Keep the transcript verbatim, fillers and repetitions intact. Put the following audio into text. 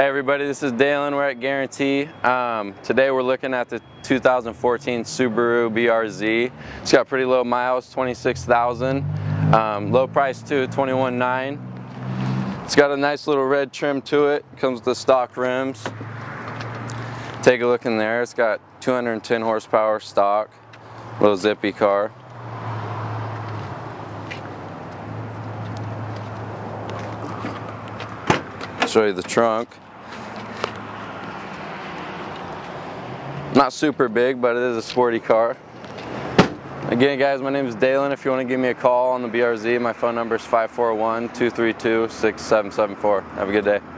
everybody, this is Daylon. We're at Guaranty. Um, today we're looking at the two thousand fourteen Subaru B R Z. It's got pretty low miles, twenty-six thousand. Um, low price too, twenty-one nine. It's got a nice little red trim to it. Comes with the stock rims. Take a look in there. It's got two hundred ten horsepower stock. Little zippy car. Show you the trunk. Not super big, but it is a sporty car. Again, guys, my name is Daylon. If you want to give me a call on the B R Z, my phone number is five four one, two three two, six seven seven four. Have a good day.